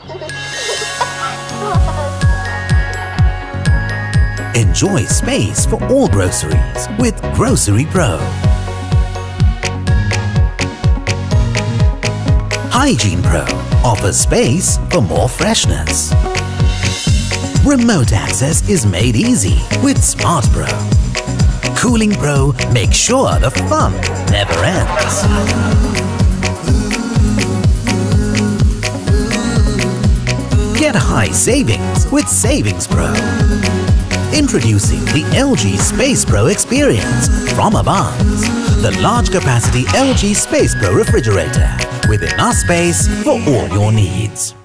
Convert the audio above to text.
Enjoy space for all groceries with Grocery Pro. Hygiene Pro offers space for more freshness. Remote access is made easy with Smart Pro. Cooling Pro makes sure the fun never ends. Get high savings with Savings Pro. Introducing the LG Space Pro experience from Abans, the large capacity LG Space Pro refrigerator with enough space for all your needs.